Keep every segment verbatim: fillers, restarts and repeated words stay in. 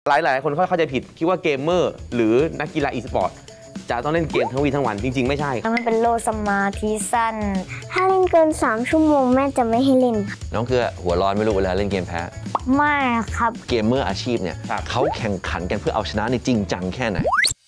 หลายหลายคนเข้าใจผิดคิดว่าเกมเมอร์หรือนักกีฬาอีสปอร์ตจะต้องเล่นเกมทั้งวีทั้งวันจริงๆไม่ใช่มันเป็นโลสมาธิสั้นถ้าเล่นเกินสามชั่วโมงแม่จะไม่ให้เล่นน้องเกลือหัวร้อนไม่รู้เวลาเล่นเกมแพ้ไม่ครับเกมเมอร์อาชีพเนี่ยเขาแข่งขันกันเพื่อเอาชนะในจริงจังแค่ไหน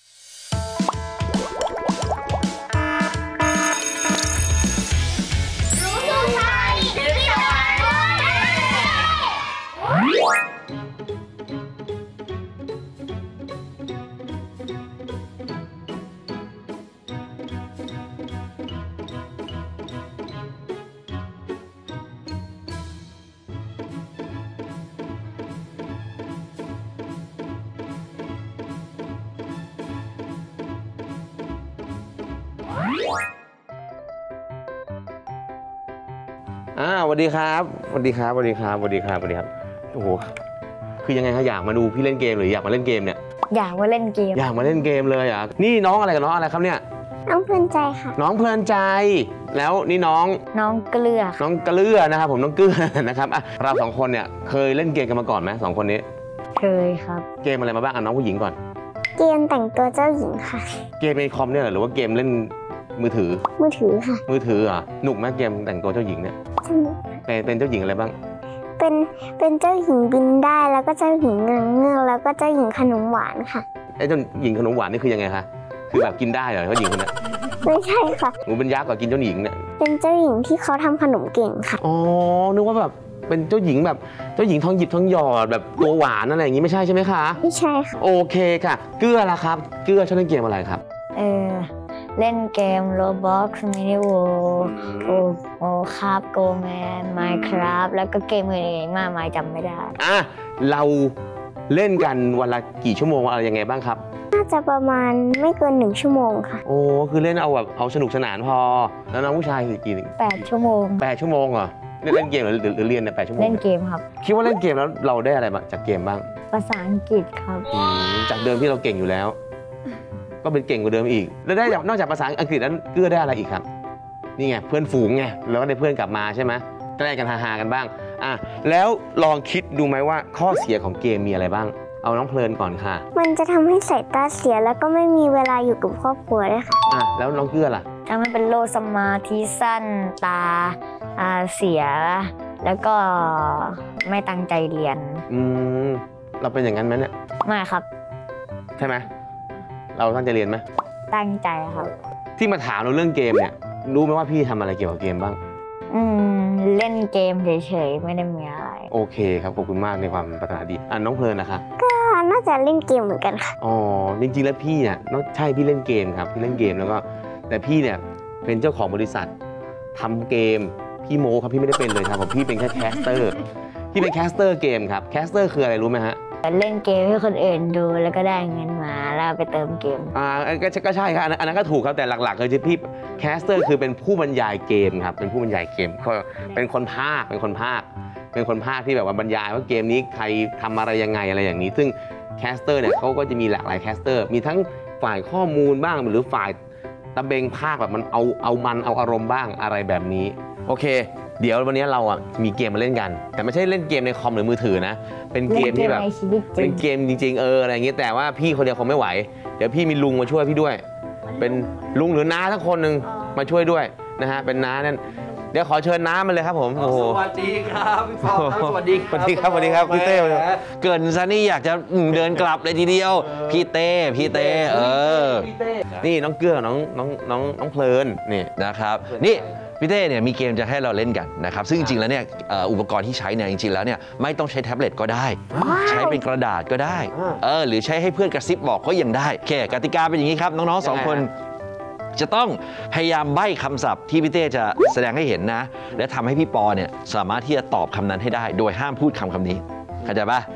อ่าสวัสดีครับสวัสดีครับสวัสดีครับสวัสดีครับสวัสดีครับโอ้โหคือยังไงคะอยากมาดูพี่เล่นเกมหรืออยากมาเล่นเกมเนี่ยอยากมาเล่นเกมอยากมาเล่นเกมเลยอ่ะนี่น้องอะไรกับน้องอะไรครับเนี่ยน้องเพลินใจค่ะน้องเพลินใจแล้วนี่น้องน้องเกลือน้องเกลือนะครับผมน้องเกลือนะครับอ่ะเราสองคนเนี่ยเคยเล่นเกมกันมาก่อนไหมสองคนนี้เคยครับเกมอะไรมาบ้างอ่ะน้องผู้หญิงก่อนเกมแต่งตัวเจ้าหญิงค่ะเกมในคอมเนี่ยหรือว่าเกมเล่นมือถือมือถือค่ะมือถืออ่ะหนุกไหมเกมแต่งตัวเจ้าหญิงเนี่ยเป็นเป็นเจ้าหญิงอะไรบ้างเป็นเป็นเจ้าหญิงบินได้แล้วก็เจ้าหญิงเงือกเงือกแล้วก็เจ้าหญิงขนมหวานค่ะไอ้เจ้าหญิงขนมหวานนี่คือยังไงคะคือแบบกินได้เหรอเจ้าหญิงคนนี้ไม่ใช่ค่ะหนูเป็นยักษ์กว่ากินเจ้าหญิงเนี่ยเป็นเจ้าหญิงที่เขาทำขนมเก่งค่ะอ๋อนึกว่าแบบเป็นเจ้าหญิงแบบเจ้าหญิงทองหยิบทองหยอดแบบตัวหวานอะไรอย่างงี้ไม่ใช่ใช่ไหมคะไม่ใช่ค่ะโอเคค่ะเกลือละครับเกลือชอบเล่นเกมอะไรครับเออเล่นเกม Roblox Mini World โอโอคราฟโกแมน Minecraft แล้วก็เกมอื่นๆมากมายจำไม่ได้อ่ะเราเล่นกันวันละกี่ชั่วโมงอะไรยังไงบ้างครับน่าจะประมาณไม่เกินหนึ่งชั่วโมงค่ะโอ้คือเล่นเอาแบบเอาสนุกสนานพอแล้วน้องผู้ชายคือกี่แปดชั่วโมงแปดชั่วโมงเหรอเล่นเกมหรือหรือเรียนเนี่ยแปดชั่วโมงเล่นเกมครับคิดว่าเล่นเกมแล้วเราได้อะไรบ้างจากเกมบ้างภาษาอังกฤษครับจากเดิมที่เราเก่งอยู่แล้วก็เป็นเก่งกว่าเดิมอีกแล้วได้นอกจากภาษาอังกฤษนั้นเกลือได้อะไรอีกครับนี่ไงเพื่อนฝูงไงแล้วก็ได้เพื่อนกลับมาใช่ไหมได้กันฮาๆกันบ้างอ่ะแล้วลองคิดดูไหมว่าข้อเสียของเกมมีอะไรบ้างเอาน้องเพลินก่อนค่ะมันจะทำให้สายตาเสียแล้วก็ไม่มีเวลาอยู่กับครอบครัวเลยค่ะอ่ะแล้วน้องเกลือล่ะทำให้เป็นโรคสมาธิสั้นตาเสียแล้วก็ไม่ตั้งใจเรียนอืมเราเป็นอย่างนั้นไหมเนี่ยไม่ครับใช่ไหมเราตั้งใจเรียนไหมตั้งใจครับที่มาถามเราเรื่องเกมเนี่ยรู้ไหมว่าพี่ทำอะไรเกี่ยวกับเกมบ้างอืมเล่นเกมเฉยๆไม่ได้มีอะไรโอเคครับขอบคุณมากในความปรารถนาดีอ่ะน้องเพลินนะคะก็น่าจะเล่นเกมเหมือนกันค่ะอ๋อจริงๆแล้วพี่เนี่ยใช่พี่เล่นเกมครับพี่เล่นเกมแล้วก็แต่พี่เนี่ยเป็นเจ้าของบริษัททำเกมพี่โมครับพี่ไม่ได้เป็นเลยครับผมพี่เป็นแค่แคสเตอร์พี่เป็นแคสเตอร์เกมครับแคสเตอร์คืออะไรรู้ไหมฮะเล่นเกมให้คนอื่นดูแล้วก็ได้เงินมาแล้วไปเติมเกมอ่าก็ใช่ครับอันนั้นก็ถูกครับแต่หลักๆเลยที่พี่แคสเตอร์คือเป็นผู้บรรยายเกมครับเป็นผู้บรรยายเกมก็เป็นคนพากย์เป็นคนพากย์เป็นคนพากย์ที่แบบว่าบรรยายว่าเกมนี้ใครทำอะไรยังไงอะไรอย่างนี้ซึ่งแคสเตอร์เนี่ยเขาก็จะมีหลากหลายแคสเตอร์มีทั้งฝ่ายข้อมูลบ้างหรือฝ่ายตะเบงพากย์แบบมันเอาเอามันเอาอารมณ์บ้างอะไรแบบนี้โอเคเดี๋ยววันนี้เราอ่ะมีเกมมาเล่นกันแต่ไม่ใช่เล่นเกมในคอมหรือมือถือนะเป็นเกมที่แบบเป็นเกมจริงๆเอออะไรอย่างเงี้ยแต่ว่าพี่คนเดียวคงไม่ไหวเดี๋ยวพี่มีลุงมาช่วยพี่ด้วยเป็นลุงหรือน้าทั้งคนหนึ่งมาช่วยด้วยนะฮะเป็นน้านั่นเดี๋ยวขอเชิญน้ามาเลยครับผมโอ้โหสวัสดีครับพี่ปอสวัสดีสวัสดีครับสวัสดีครับพี่เต้เกินซะนี่อยากจะเดินกลับเลยทีเดียวพี่เต้พี่เต้เออนี่น้องเกลือน้องน้องน้องน้องเพลินนี่นะครับนี่พี่เต้เนี่ยมีเกมจะให้เราเล่นกันนะครับซึ่งจริงๆแล้วเนี่ยอุปกรณ์ที่ใช้เนี่ยจริงๆแล้วเนี่ยไม่ต้องใช้แท็บเล็ตก็ได้ใช้เป็นกระดาษก็ได้เออหรือใช้ให้เพื่อนกระซิบบอกก็ยังได้โอเคกติกาเป็นอย่างนี้ครับน้องๆสองคนจะต้องพยายามใบ้คำศัพท์ที่พี่เต้จะแสดงให้เห็นนะและทำให้พี่ปอเนี่ยสามารถที่จะตอบคำนั้นให้ได้โดยห้ามพูดคำคำนี้เข้าใจปะ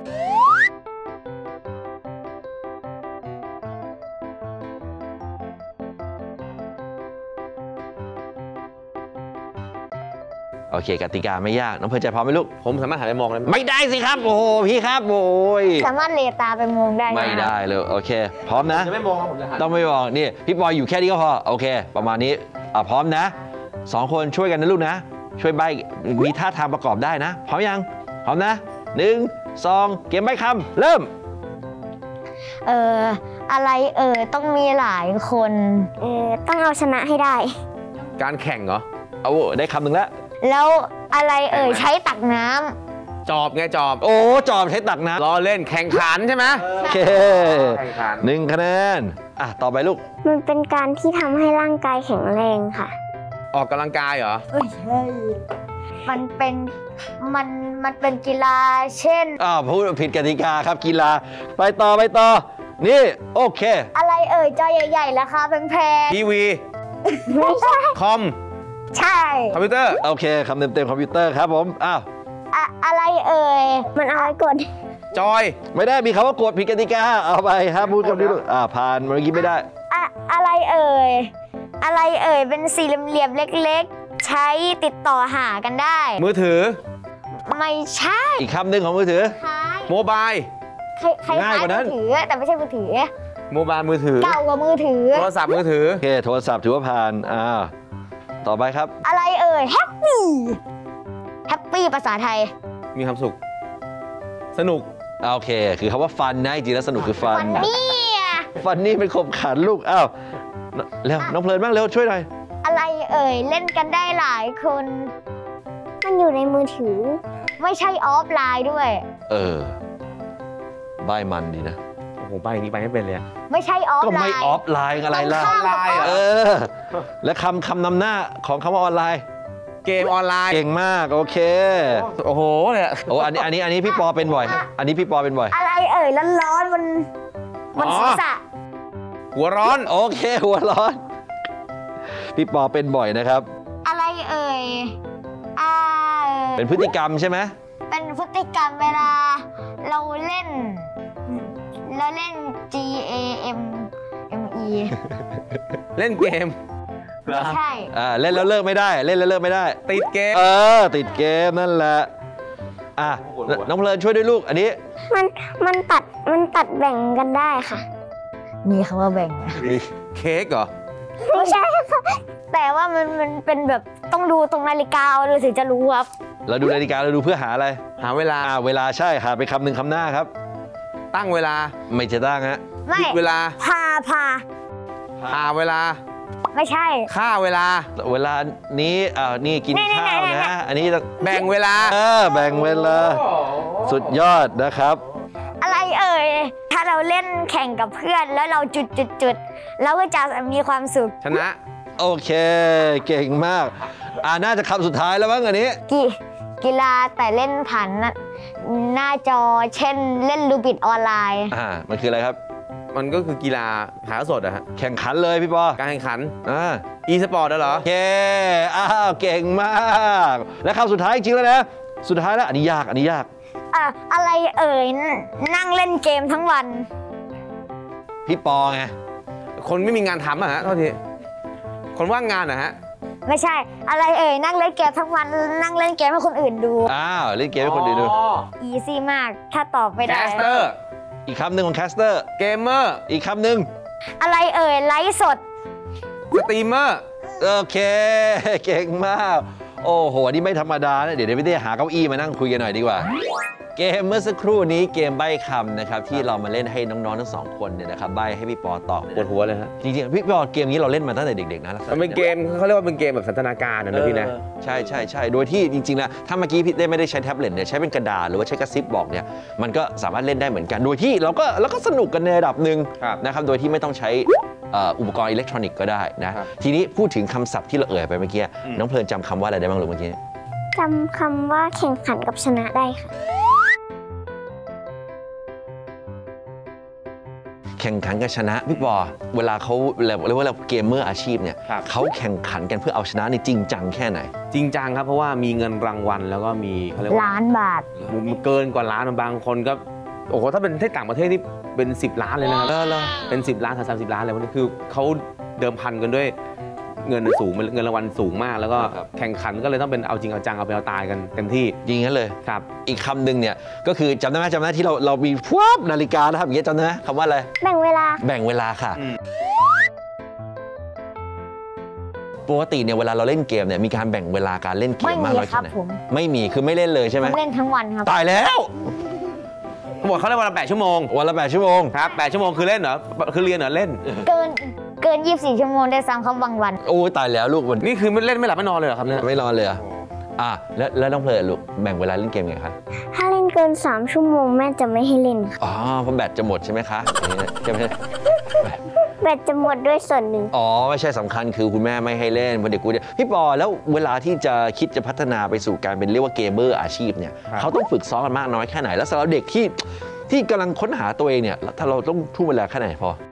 โอเคกติกาไม่ยากน้องเพลินใจพร้อมไหมลูกผมสามารถหันไปมองได้ไหมไม่ได้สิครับโอ้โหพี่ครับโอ้ยสามารถเลตาไปมองได้ไม่ได้เลยโอเคพร้อมนะจะไม่มองผมจะหันต้องไม่มองนี่พี่ปอยอยู่แค่นี้ก็พอโอเคประมาณนี้อ่ะพร้อมนะสองคนช่วยกันนะลูกนะช่วยใบ้มีท่าทางประกอบได้นะพร้อมยังพร้อมนะหนึ่งสองเกมใบ้คำเริ่มเอออะไรเออต้องมีหลายคนเออต้องเอาชนะให้ได้การแข่งเหรอเอาได้คำหนึ่งแล้วแล้วอะไรเอ่ยใช้ตักน้ำจอบไงจอบโอ้จอบใช้ตักน้ำรอเล่นแข่งขันใช่ไหมโอเคแข่งขันหนึ่งคะแนนอ่ะต่อไปลูกมันเป็นการที่ทำให้ร่างกายแข็งแรงค่ะออกกำลังกายเหรอเอ้ยใช่มันเป็นมันมันเป็นกีฬาเช่นอ้าวพูดผิดกติกาครับกีฬาไปต่อไปต่อ นี่โอเคอะไรเอ่ยจอใหญ่ๆราคาแพงทีวีๆไม่ใช่คอมใช่คอมพิวเตอร์โอเคคำเต็มเต็มๆคอมพิวเตอร์ครับผมอ้าวอะอะไรเอ่ยมันเอาไว้กดจอยไม่ได้มีคำว่ากดผิดกติกาเอาไปห้ามพูดคำนี้ลูกอ่าผ่านเมื่อกี้ไม่ได้อะอะไรเอ่ยอะไรเอ่ยเป็นสี่เหลี่ยมๆเล็กๆ ใช้ติดต่อหากันได้มือถือไม่ใช่อีกคำหนึ่งของมือถือคล้ายโมบายคล้ายง่ายกว่านั้นมือถือแต่ไม่ใช่มือถือโมบายมือถือเก่ากว่ามือถือโทรศัพท์มือถือโอเคโทรศัพท์ถือว่าผ่านอ่าต่อไปครับอะไรเอ่ยแฮปปี้แฮปปี้ภาษาไทยมีความสุข สนุกโอเค คือคำว่าฟันนะจริงๆแล้วสนุกคือฟันฟันนี่อะฟันนี่เป็นขบขันลูกอ้าวเร็วน้องเพลินบ้างเร็วช่วยหน่อยอะไรเอ่ยเล่นกันได้หลายคนมันอยู่ในมือถือไม่ใช่ออฟไลน์ด้วยเออใบมันดีนะโอ้โหไปอย่างนี้ไปไม่เป็นเลยอะไม่ใช่ออฟก็ไลไม่น์ออฟไลน์อะไรล่ะตรงข้ามกับออนไลน์เหรเออ และคำคำนำหน้าของคำว่าออนไลน์เกมออนไลน์เก่งมากโอเคโอ้โหเนี่ยโอ้อันนี้อันนี้อันนี้พี่ปอเป็นบ่อย อันนี้พี่ปอเป็นบ่อยอะไรเอ่ยร้อนๆมันมันศีรษะหัวร้อนโอเคหัวร้อน พี่ปอเป็นบ่อยนะครับอะไรเอ่ยอ่าเป็นพฤติกรรมใช่ไหมเป็นพฤติกรรมเวลา เราเล่นเราเล่น G A M M E เล่นเกมไม่ใช่อ่าเล่นแล้วเลิกไม่ได้ เล่นแล้วเลิกไม่ได้ติดเกมเออ ติดเกมนั่นแหละอ่ะน้องเพลินช่วยด้วยลูก อันนี้มันมันตัดมันตัดแบ่งกันได้ค่ะมีคำว่าแบ่งนะเค้กเหรอไม่ใช่ค่ะแต่ว่ามันมันเป็นแบบต้องดูตรงนาฬิกาเราถึงจะรู้ครับเราดูนาฬิกาเราดูเพื่อหาอะไรหาเวลาอ่าเวลาใช่หาไปคำหนึ่งคำหน้าครับตั้งเวลาไม่จะตั้งฮะไม่หยุดเวลาพาพาหาเวลาไม่ใช่ค่าเวลาเวลานี้อ่านี่กินนี่ข้าวนี่นะ อันนี้ต้องแบ่งเวลาเออแบ่งเวลา สุดยอดนะครับอะไรเอ่ย ถ้าเราเล่นแข่งกับเพื่อนแล้วเราจุดจุดจุดเราก็จะมีความสุขชนะโอเค เก่งมาก อ่าน่าจะคำสุดท้ายแล้วมั้งอันนี้กีกีฬาแต่เล่นผ่านหน้าหน้าจอเช่นเล่นลูบิดออนไลน์อ่า มันคืออะไรครับมันก็คือกีฬาหาสดอะฮะแข่งขันเลยพี่ปอการแข่งขันอ่า e สปอร์ตเหรอโอเค อ้าว เก่งมาก และคำสุดท้ายจริงๆแล้วนะ สุดท้ายแล้ว อันนี้ยาก อันนี้ยากอะอะไรเอ่ยนนั่งเล่นเกมทั้งวันพี่ปอไงคนไม่มีงานทำอะฮะเท่าทีคนว่างงานอะฮะไม่ใช่ อะไรเอ่ยนั่งเล่นเกมทั้งวันนั่งเล่นเกมให้คนอื่นดูอ้าว เล่นเกมให้คนอื่นดูอีซี่มาก ถ้าตอบไม่แคได้สเตอร์อีกคำหนึ่งของแคสเตอร์เกมเมอร์อีกคำหนึ่งอะไรเอ่ยไลฟ์สดสตรีมเมอร์โอเค เก่งมาก โอ้โหอันนี้ไม่ธรรมดานะเดี๋ยวเดี๋ยวพี่เต้หาเก้าอี้มานั่งคุยกันหน่อยดีกว่า เกมเมื่อสักครู่นี้เกมใบ้คำนะครับที่เรามาเล่นให้น้องๆทั้งสองคนเนี่ยนะครับใบ้ให้พี่ปอตอบปวดหัวเลยฮะจริงๆพี่ปอเกมนี้เราเล่นมาตั้งแต่เด็กๆนะลักษณะมันเป็นเกมเขาเรียกว่าเป็นเกมแบบสันทนาการนะนะพี่นะเออใช่ใช่ใช่โดยที่จริงๆนะถ้าเมื่อกี้พี่เต้ไม่ได้ใช้แท็บเล็ตเนี่ยใช้เป็นกระดาษหรือว่าใช้กระซิบบอกเนี่ยมันก็สามารถเล่นได้เหมือนกัน โดยที่เราก็เราก็สนุกกันในระดับหนึ่งครับนะครับโดยที่ไม่ต้องใช้เอ่ออุปกรณ์อิเล็กทรอนิกส์ก็ได้นะครับ ทีนี้พูดถึงคำศัพท์ที่เราเอ่ยไปเมื่อกี้อืมน้องเพลินจำคำว่าอะไรได้บ้างลูกเมื่อกี้จำคำว่าแข่งขันกับชนะได้ค่ะแข่งขันกันชนะพี่ปอเวลาเขาเรียกว่าเราเกมเมอร์อาชีพเนี่ยครับเขาแข่งขันกันเพื่อเอาชนะในจริงจังแค่ไหนจริงจังครับเพราะว่ามีเงินรางวัลแล้วก็มีเขาเรียกว่าล้านบาทมันเกินกว่าล้านบางคนก็โอ้โหถ้าเป็นที่ต่างประเทศนี่เป็นสิบล้านเลยนะครับเออเหรอเป็นสิบล้านสามสิบล้านเลยวันนี้คือเขาเดิมพันกันด้วยเงินสูงเงินรางวัลสูงมาก แล้วก็แข่งขันก็เลยต้องเป็นเอาจริงเอาจังเอาไปเอาตายกันเต็มที่จริงงั้นเลยครับอีกคำหนึ่งเนี่ยก็คือจำได้ไหมจำได้ที่เราเรามีพวบนาฬิกานะครับอย่างเงี้ยจำได้ไหมคำว่าอะไรแบ่งเวลาแบ่งเวลาค่ะอืมปกติเนี่ยเวลาเราเล่นเกมเนี่ยมีการแบ่งเวลาการเล่นเกไม่มมีมากน้อยครัแค่บไหนผมไม่มีคือไม่เล่นเลยใช่ไหมผมเล่นทั้งวันครับตายแล้วเขาบอกเขาเล่นวันละแปดชั่วโมงวันละแปดชั่วโมงครับแปดชั่วโมงคือเล่นเหรอคือเรียนเหรอเล่นเกินเกินยี่สิบสี่ชั่วโมงได้ซ้ำครับบางวันโอ้ตายแล้วลูกวันนี่คือไม่เล่นไม่หลับไม่นอนเลยเหรอครับเนี่ยไม่นอนเลยเหรออ่ะแล้วแล้วน้องเพลินลูกแบ่งเวลาเล่นเกมไงคะถ้าเล่นเกินสามชั่วโมงแม่จะไม่ให้เล่นค่ะอ๋อเพราะแบตจะหมดใช่ไหมคะใช่ไหมแบตจะหมดด้วยส่วนหนึ่งอ๋อไม่ใช่สำคัญคือคุณแม่ไม่ให้เล่นเพราะเด็กกูเนี่ยพี่ปอแล้วเวลาที่จะคิดจะพัฒนาไปสู่การเป็นเรียกว่าเกมเมอร์อาชีพเนี่ยเขาต้องฝึกซ้อมกันมากน้อยแค่ไหนแล้วสำหรับเด็กที่ที่กำลังค้นหาตัวเองเนี่ยถ้าเราต้องทุ่มเวลาแค่ไหนพอ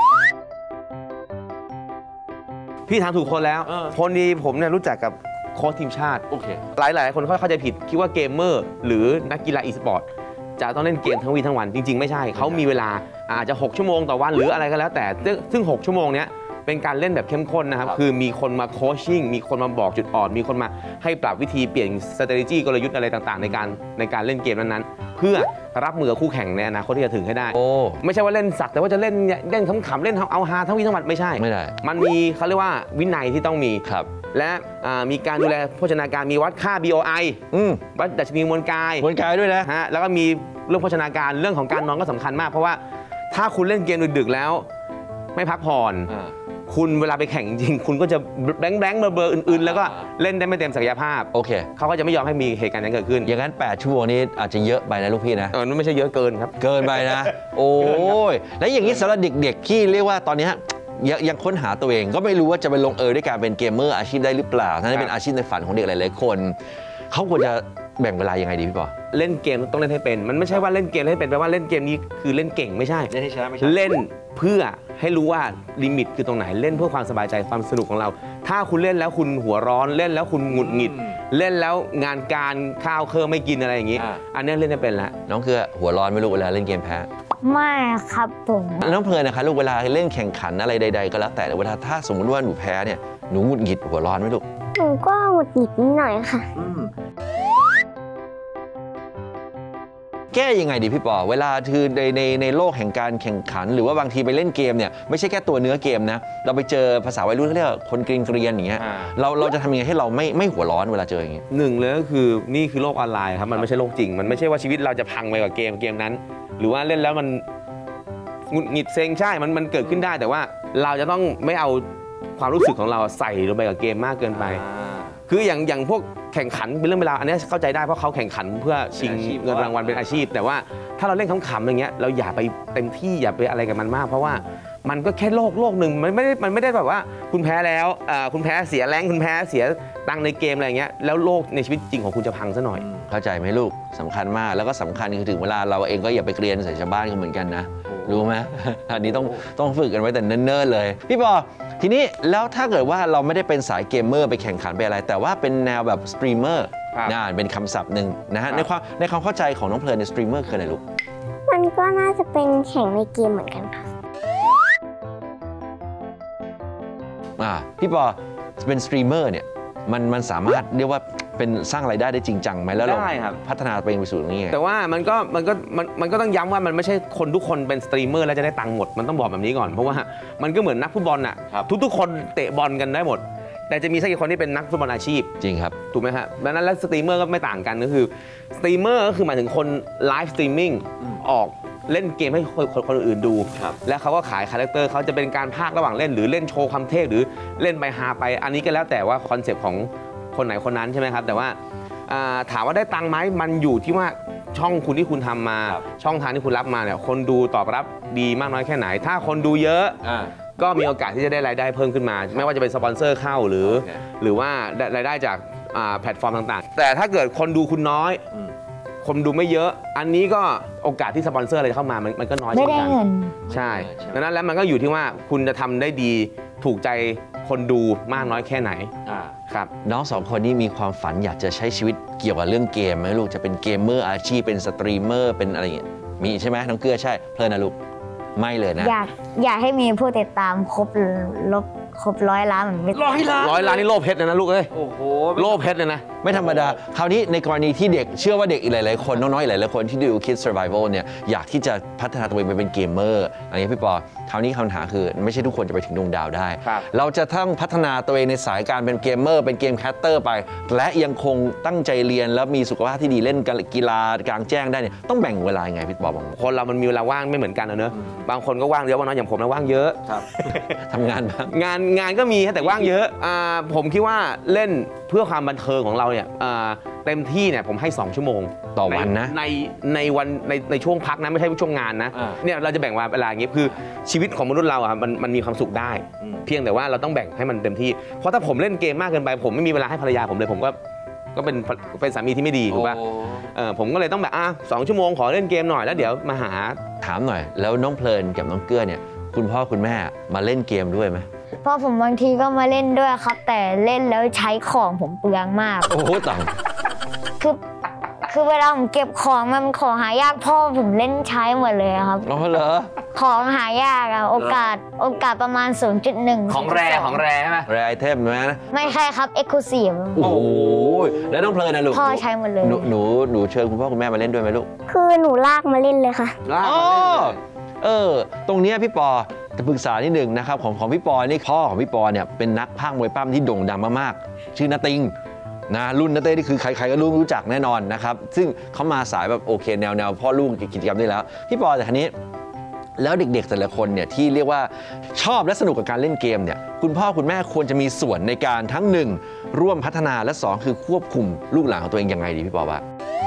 พี่ถามถูกคนแล้วคนดีผมเนี่ยรู้จักกับโค้ชทีมชาติโอเคหลาย ๆ คนเข้าใจผิดคิดว่าเกมเมอร์หรือนักกีฬาอีสปอร์ตจะต้องเล่นเกมทั้งวีทั้งวันจริง ๆ ไม่ใช่เขามีเวลาอาจจะหกชั่วโมงต่อวันหรืออะไรก็แล้วแต่ซึ่งซึ่งหกชั่วโมงเนี้ยเป็นการเล่นแบบเข้มข้นนะครับคือมีคนมาโคชชิ่งมีคนมาบอกจุดอ่อนมีคนมาให้ปรับวิธีเปลี่ยน strategy กลยุทธ์อะไรต่าง ๆ ในการในการเล่นเกมนั้น ๆ เพื่อรับมือกับคู่แข่งในอนาคตที่จะถึงให้ได้โอ้ไม่ใช่ว่าเล่นสักแต่ว่าจะเล่นเล่นขำๆเล่นเอาฮาทั้งวีทั้งวันไม่ใช่ไม่ได้มันมีเขาเรียกว่าวินัยที่ต้องมีครับและอ่ามีการดูแลโภชนาการมีวัดค่า บี โอ ไออืมวัดดัชนีมวลกายบนกายด้วยนะฮะแล้วก็มีเรื่องโภชนาการเรื่องของการนอนก็สำคัญมาก เพราะว่าถ้าคุณเล่นเกมดึกๆแล้วไม่พักผ่อนคุณเวลาไปแข่งจริงๆคุณก็จะแบงค์แบงค์เบอร์อื่นๆ แล้วก็เล่นได้ไม่เต็มศักยภาพโอเคเขาก็จะไม่ยอมให้มีเหตุการณ์นั้นเกิดขึ้นอย่างนั้นแปดชั่วโมงนี้อาจจะเยอะไปนะลูกพี่นะเออมันไม่ใช่เยอะเกินครับเกินไปนะ โอ้ยแล้วอย่างนี้สำหรับเด็กๆที่เรียกว่าตอนนี้ยังยังค้นหาตัวเองก็ไม่รู้ว่าจะไปลงเอยด้วยการเป็นเกมเมอร์อาชีพได้หรือเปล่านั่นเป็นอาชีพในฝันของเด็กหลายๆคนเขาควรจะแบ่งเวลายังไงดีพี่ปอเล่นเกมต้องเล่นให้เป็นมันไม่ใช่ว่าเล่นเกมให้เป็นแปลว่าเล่นเกมนี้คือเล่นเก่งไม่ใช่เล่นให้ชนะไม่ใช่เล่นเพื่อให้รู้ว่าลิมิตคือตรงไหนเล่นเพื่อความสบายใจความสนุกของเรา ถ้าคุณเล่นแล้วคุณหัวร้อนเล่นแล้วคุณหงุดหงิด เล่นแล้วงานการข้าวเครื่องไม่กินอะไรอย่างนี้ อันนี้เล่นได้เป็นแล้วน้องคือหัวร้อนไม่รู้เวลาเล่นเกมแพ้ไม่ครับผมน้องเพลินนะคะลูกเวลาเล่นแข่งขันอะไรใดๆก็แล้วแต่เวลาถ้าสมมติว่าหนูแพ้เนี่ยหนูหงุดหงิดหัวร้อนไหมลูกหนูก็หงุดหงิดนิดหน่อยค่ะแก้ยังไงดีพี่ปอเวลาคือในในในโลกแห่งการแข่งขัน หรือว่าบางทีไปเล่นเกมเนี่ยไม่ใช่แค่ตัวเนื้อเกมนะเราไปเจอภาษาวัยรุ่นเขาเรียกว่าคนเกรียนเกรียนอย่างเงี้ยเราเราจะทำยังไงให้เราไม่ไม่หัวร้อนเวลาเจออย่างงี้หนึ่งเลยก็คือนี่คือโลกออนไลน์ครับมันไม่ใช่โลกจริงมันไม่ใช่ว่าชีวิตเราจะพังไปกับเกมเกมนั้น หรือว่าเล่นแล้วมันหงุดหงิดเซ็งใช่มันมันเกิดขึ้นได้แต่ว่าเราจะต้องไม่เอาความรู้สึกของเราใส่ลงไปกับเกมมากเกินไป คืออย่างอย่างพวกแข่งขันเป็นเรื่องเวลาอันนี้เข้าใจได้เพราะเขาแข่งขันเพื่อชิงเงินรางวัลเป็นอาชีพ แต่ว่าถ้าเราเล่นขำๆอย่างเงี้ยเราอย่าไปเต็มที่อย่าไปอะไรกับมันมาก เพราะว่ามันก็แค่โลกโลกหนึ่งมันไม่ได้มันไม่ได้แบบว่าคุณแพ้แล้วคุณแพ้เสียแรงคุณแพ้เสียตังค์ในเกมอะไรเงี้ยแล้วโลกในชีวิตจริงของคุณจะพังซะหน่อยเข้าใจไหมลูกสำคัญมากแล้วก็สำคัญคือถึงเวลาเราเองก็อย่าไปเกรียนใส่ชาวบ้านเขาเหมือนกันนะรู้ไหม อันนี้ต้องต้องฝึกกันไว้แต่เนิ่นๆเลยพี่ปอทีนี้แล้วถ้าเกิดว่าเราไม่ได้เป็นสายเกมเมอร์ไปแข่งขันไปอะไร แต่ว่าเป็นแนวแบบสตรีมเมอร์น่าเป็นคำศัพท์หนึ่งนะฮะในความในความเข้าใจของน้องเพลินในสตรีมเมอร์คืออะไรลูกมันก็น่าจะเป็นแข่งในเกมเหมือนกันค่ะอ่าพี่ปอเป็นสตรีมเมอร์เนี่ยมันมันสามารถเรียกว่าเป็นสร้างรายได้ได้จริงจังไหมแล้วเราได้ครับพัฒนาตัวเองไปสู่ตรงนี้ไงแต่ว่ามันก็มันก็มันมันก็ต้องย้ำว่ามันไม่ใช่คนทุกคนเป็นสตรีมเมอร์แล้วจะได้ตังค์หมดมันต้องบอกแบบนี้ก่อนเพราะว่ามันก็เหมือนนักฟุตบอลน่ะทุกๆคนเตะบอลกันได้หมด แต่จะมีสักกี่คนที่เป็นนักฟุตบอลอาชีพจริงครับถูกไหมฮะดังนั้นแล้วสตรีมเมอร์ก็ไม่ต่างกันก็คือสตรีมเมอร์ก็คือหมายถึงคนไลฟ์สตรีมมิ่งออกเล่นเกมให้คนคนอื่นดู แล้วเขาก็ขายคาแรคเตอร์เขาจะเป็นการพากย์ระหว่างเล่นหรือเล่นโชว์ความเท่หรือเล่นไปฮาไปอันนี้ก็แล้วแต่ว่าคอนเซปต์ของคนไหนคนนั้นใช่ไหมครับแต่ว่าถามว่าได้ตังค์ไหมมันอยู่ที่ว่าช่องคุณที่คุณทำมาช่องทางที่คุณรับมาเนี่ยคนดูตอบรับดีมากน้อยแค่ไหน ถ้าคนดูเยอะก็มีโอกาสที่จะได้รายได้เพิ่มขึ้นมาไม่ว่าจะเป็นสปอนเซอร์เข้าหรือหรือว่ารายได้จากแพลตฟอร์มต่างๆแต่ถ้าเกิดคนดูคุณน้อยคนดูไม่เยอะอันนี้ก็โอกาสที่สปอนเซอร์อะไรเข้ามามันมันก็น้อยไม่เช่นได้กันเงินใช่ดังนั้นแล้วมันก็อยู่ที่ว่าคุณจะทำได้ดีถูกใจคนดูมากน้อยแค่ไหนครับน้องสองคนนี้มีความฝันอยากจะใช้ชีวิตเกี่ยวกับเรื่องเกมไหมลูกจะเป็นเกมเมอร์อาชีพเป็นสตรีมเมอร์เป็นอะไรอย่างเงี้ยมีใช่ไหมน้องเกลือใช่เพลินนะลูกไม่เลยนะอยากอยากให้มีผู้ติดตามครบลบครบร้อยล้านเหมือนไม่ร้อยล้านร้อยล้านนี่โลภเพชรเลยนะลูกเอ้ยโอ้โหโลภเพชรเลยนะไม่ธรรมดาคราวนี้ในกรณีที่เด็กเชื่อว่าเด็กอีกหลายๆคนน้องๆอีกหลายๆคนที่ดู Kids Survival เนี่ยอยากที่จะพัฒนาตัวเองไปเป็นเกมเมอร์อะไรเงี้ยพี่ปอคราวนี้คำถามคือไม่ใช่ทุกคนจะไปถึงดวงดาวได้เราจะต้องพัฒนาตัวเองในสายการเป็นเกมเมอร์เป็นเกมแคสเตอร์ไปและยังคงตั้งใจเรียนแล้วมีสุขภาพที่ดีเล่นกีฬากลางแจ้งได้เนี่ยต้องแบ่งเวลายังไงพี่ปอบอกคนเรามันมีเวลาว่างไม่เหมือนกันนะเนอะบางคนก็ว่างเยอะว่างน้อยอย่างผมนะว่างเยอะทำงานบ้างงานงานก็มีแต่ว่างเยอะผมคิดว่าเล่นเพื่อความบันเทิงของเราเนี่ยเต็มที่เนี่ยผมให้สองชั่วโมงต่อวันนะในในวันในในช่วงพักนะไม่ใช่ช่วงงานนะเนี่ยเราจะแบ่งเวลาอย่างงี้คือชีวิตของมนุษย์เราอ่ะมันมันมีความสุขได้เพียงแต่ว่าเราต้องแบ่งให้มันเต็มที่เพราะถ้าผมเล่นเกมมากเกินไปผมไม่มีเวลาให้ภรรยาผมเลยผมก็ก็เป็นเป็นสามีที่ไม่ดีถูกป่ะเออผมก็เลยต้องแบบอ่ะสองชั่วโมงขอเล่นเกมหน่อยแล้วเดี๋ยวมาหาถามหน่อยแล้วน้องเพลินกับน้องเกื้อเนี่ยคุณพ่อคุณแม่มาเล่นเกมด้วยไหมพ่อผมบางทีก็มาเล่นด้วยครับแต่เล่นแล้วใช้ของผมเปลืองมากโอ้โหต่างคือคือเวลาผมเก็บของมันของหายากพ่อผมเล่นใช้หมดเลยครับอ๋อเหรอของหายากอะโอกาสโอกาสประมาณ ศูนย์จุดหนึ่งของแรของแรใช่ไหมแรไอเทมไหมไม่ใช่ครับเอ็กซ์คลูซีฟโอ้โหแล้วน้องเพลินนะลูกพ่อใช้หมดเลยหนูหนูหนูเชิญคุณพ่อคุณแม่มาเล่นด้วยไหมลูกคือหนูลากมาเล่นเลยค่ะลากมาเล่นเลยเออตรงนี้พี่ปอจะปรึกษานิดนึงนะครับของของพี่ปอนี่พ่อของพี่ปอเนี่ยเป็นนักพากย์มวยปั้มที่โด่งดังมากๆชื่อนาติงนะรุ่นนาเต้นี่คือใครๆก็รู้รู้จักแน่นอนนะครับซึ่งเขามาสายแบบโอเคแนวแนวพ่อลูกกิจกรรมได้แล้วพี่ปอแต่ทีนี้แล้วเด็กๆแต่ละคนเนี่ยที่เรียกว่าชอบและสนุกกับการเล่นเกมเนี่ยคุณพ่อคุณแม่ควรจะมีส่วนในการทั้งหนึ่งร่วมพัฒนาและสองคือควบคุมลูกหลานของตัวเองยังไงดีพี่ปอว่า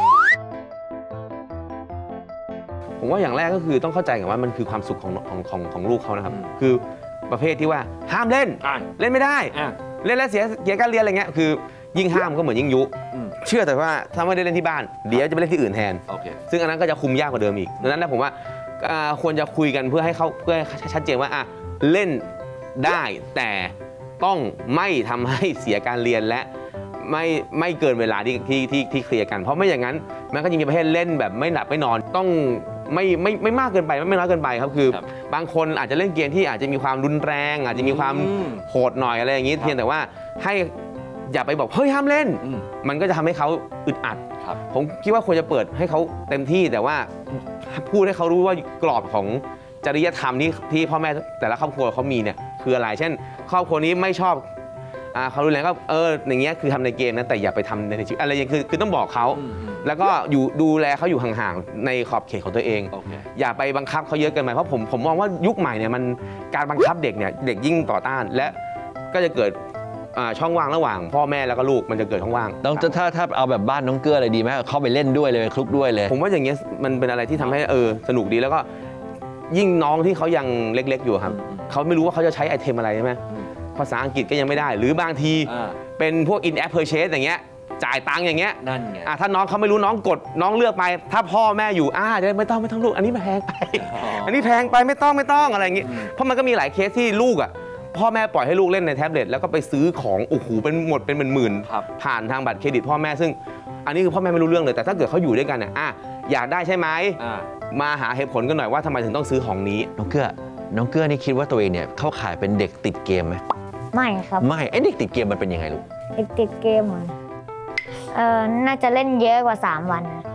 ผมว่าอย่างแรกก็คือต้องเข้าใจกันว่ามันคือความสุขของของของของลูกเขานะครับคือประเภทที่ว่าห้ามเล่นเล่นไม่ได้เล่นแล้วเสียเสียการเรียนอะไรเงี้ยคือยิ่งห้ามก็เหมือนยิ่งยุเชื่อแต่ว่าถ้าไม่ได้เล่นที่บ้านเดี๋ยวจะไปเล่นที่อื่นแทนซึ่งอันนั้นก็จะคุมยากกว่าเดิมอีกดังนั้นนะผมว่าควรจะคุยกันเพื่อให้เขาเพื่อชัดเจนว่าอ่ะเล่นได้แต่ต้องไม่ทำให้เสียการเรียนและไม่ไม่เกินเวลาที่ที่ที่ที่เคลียร์กันเพราะไม่อย่างนั้นมันก็จะมีประเภทเล่นแบบไม่หลับไม่นอนต้องไม่ไม่ไม่มากเกินไปไม่น้อยเกินไปครับคือบางคนอาจจะเล่นเกมที่อาจจะมีความรุนแรงอาจจะมีความโหดหน่อยอะไรอย่างนี้เพียงแต่ว่าให้อย่าไปบอกเฮ้ยห้ามเล่นมันก็จะทำให้เขาอึดอัดผมคิดว่าควรจะเปิดให้เขาเต็มที่แต่ว่าพูดให้เขารู้ว่ากรอบของจริยธรรมที่ที่พ่อแม่แต่ละครอบครัวเขามีเนี่ยคืออะไรเช่นครอบครัวนี้ไม่ชอบเขารุนแรงก็เอออย่างเงี้ยคือทำในเกมนะแต่อย่าไปทำในชีวิตอะไรอย่างคือคือต้องบอกเขาแล้วก็อยู่ดูแลเขาอยู่ห่างๆในขอบเขตของตัวเอง okay. อย่าไปบังคับเขาเยอะเกินไปเพราะผมผมมองว่ายุคใหม่เนี่ยมันการบังคับเด็กเนี่ยเด็กยิ่งต่อต้านและก็จะเกิดช่องว่างระหว่างพ่อแม่แล้วก็ลูกมันจะเกิดช่องว่างต้องถ้าถ้าเอาแบบบ้านน้องเกื้ออะไรดีไหมเข้าไปเล่นด้วยเลยคลุกด้วยเลยผมว่าอย่างเงี้ยมันเป็นอะไรที่ทำให้เออสนุกดีแล้วก็ยิ่งน้องที่เขายังเล็กๆอยู่ครับเขาไม่รู้ว่าเขาจะใช้ไอเทมอะไรใช่ไหมภาษาอังกฤษก็ยังไม่ได้หรือบางทีเป็นพวก in app purchase อย่างเงี้ยจ่ายตังค์อย่างเงี้ยนั่นไงถ้าน้องเขาไม่รู้น้องกดน้องเลือกไปถ้าพ่อแม่อยู่อ่าจะไม่ต้องไม่ต้องลูกอันนี้แพงไปอันนี้แพงไปไม่ต้องไม่ต้องอะไรอย่างงี้เพราะมันก็มีหลายเคสที่ลูกอ่ะพ่อแม่ปล่อยให้ลูกเล่นในแท็บเล็ตแล้วก็ไปซื้อของโอ้โหเป็นหมดเป็นหมื่นๆผ่านทางบัตรเครดิตพ่อแม่ซึ่งอันนี้คือพ่อแม่ไม่รู้เรื่องเลยแต่ถ้าเกิดเขาอยู่ด้วยกันเนี่ยอ่ะอยากได้ใช่ไหมมาหาเหตุผลกันหน่อยว่าทำไมถึงต้องซื้อของนี้น้องเกื้อน้องเกื้อนี่คิดว่าตัวเองเนี่ยเข้าข่ายเป็นเด็กติดเกมไหมไม่ครับไม่ไอเด็กติดเกมมันเป็นยังไงลูกเด็กติดเกมเหรอเออน่าจะเล่นเยอะกว่าสามวันนะ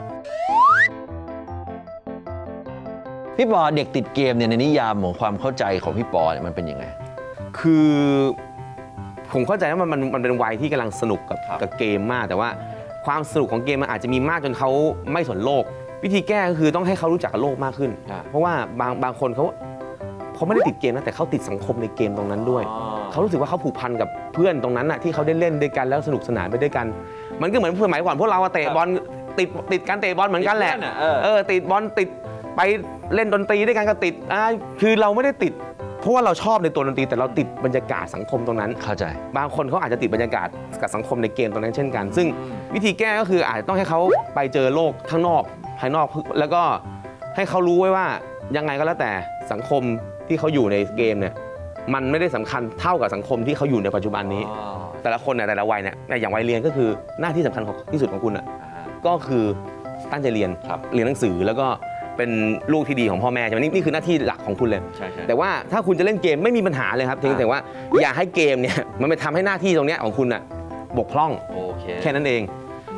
พี่ปอเด็กติดเกมเนี่ยในนิยามของความเข้าใจของพี่ปอเนี่ยมันเป็นยังไงคือผมเข้าใจว่ามันมันมันเป็นวัยที่กำลังสนุกกับกับเกมมากแต่ว่าความสนุกของเกมมันอาจจะมีมากจนเขาไม่สนโลกวิธีแก้ก็คือต้องให้เขารู้จักกับโลกมากขึ้นเพราะว่าบางบางคนเขาเขาไม่ได้ติดเกมนะแต่เขาติดสังคมในเกมตรงนั้นด้วยเขารู้สึกว่าเขาผูกพันกับเพื่อนตรงนั้นน่ะที่เขาได้เล่นด้วยกันแล้วสนุกสนานไปด้วยกันมันก็เหมือนสมัยก่อนพวกเราเตะบอลติดติดการเตะบอลเหมือนกันแหละเออติดบอลติดไปเล่นดนตรีด้วยกันก็ติดอ่าคือเราไม่ได้ติดเพราะว่าเราชอบในตัวดนตรีแต่เราติดบรรยากาศสังคมตรงนั้นเข้าใจบางคนเขาอาจจะติดบรรยากาศกับสังคมในเกมตรงนั้นเช่นกันซึ่งวิธีแก้ก็คืออาจจะต้องให้เขาไปเจอโลกข้างนอกภายนอกแล้วก็ให้เขารู้ไว้ว่ายังไงก็แล้วแต่สังคมที่เขาอยู่ในเกมเนี่ยมันไม่ได้สำคัญเท่ากับสังคมที่เขาอยู่ในปัจจุบันนี้แต่ละคนเนี่ยแต่ละวัยเนี่ยอย่างวัยเรียนก็คือหน้าที่สำคัญที่สุดของคุณอ่ะก็คือตั้งใจเรียนเรียนหนังสือแล้วก็เป็นลูกที่ดีของพ่อแม่ใช่ไหมนี่นี่คือหน้าที่หลักของคุณเลยแต่ว่าถ้าคุณจะเล่นเกมไม่มีปัญหาเลยครับเพียงแต่ว่าอย่าให้เกมเนี่ยมันไปทำให้หน้าที่ตรงนี้ของคุณอ่ะบกพร่องแค่นั้นเอง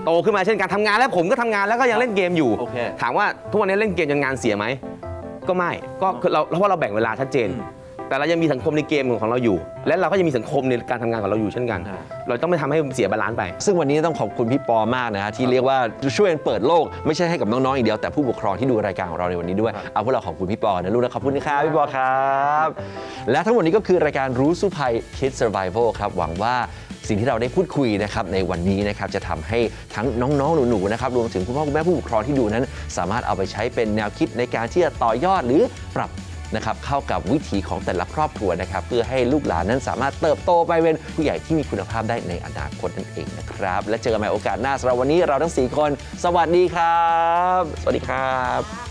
โตขึ้นมาเช่นการทำงานแล้วผมก็ทำงานแล้วก็ยังเล่นเกมอยู่โอเคถามว่าทุกวันนี้เล่นเกมจนงานเสียไหมก็ไม่ก็คือเราเพราะว่าเราแบ่งเวลาชัดเจน แต่เรายังมีสังคมในเกมของเราอยู่ และเราก็ยังมีสังคมในการทำงานของเราอยู่เช่นกัน เราต้องไม่ทำให้เสียบาลานซ์ไปซึ่งวันนี้ต้องขอบคุณพี่ปอมากนะฮะที่เรียกว่าช่วยเปิดโลกไม่ใช่ให้กับน้องๆอย่างเดียวแต่ผู้ปกครองที่ดูรายการของเราในวันนี้ด้วยเอาพวกเราขอบคุณพี่ปอนะลูกนะขอบคุณนะครับพี่ปอครับและทั้งหมดนี้ก็คือรายการรู้สู้ภัย Kids Survival ครับหวังว่าสิ่งที่เราได้พูดคุยนะครับในวันนี้นะครับจะทำให้ทั้งน้องๆหนูๆนะครับรวมถึงคุณพ่อคุณแม่ผู้ปกครองที่ดูนั้นสามารถเอาไปใช้เป็นแนวคิดในการที่จะต่อยอดหรือปรับนะครับเข้ากับวิถีของแต่ละครอบครัวนะครับเพื่อให้ลูกหลานนั้นสามารถเติบโตไปเป็นผู้ใหญ่ที่มีคุณภาพได้ในอนาคตนั่นเองนะครับและเจอกันใหม่โอกาสหน้าสำหรับวันนี้เราทั้งสี่คนสวัสดีครับสวัสดีครับ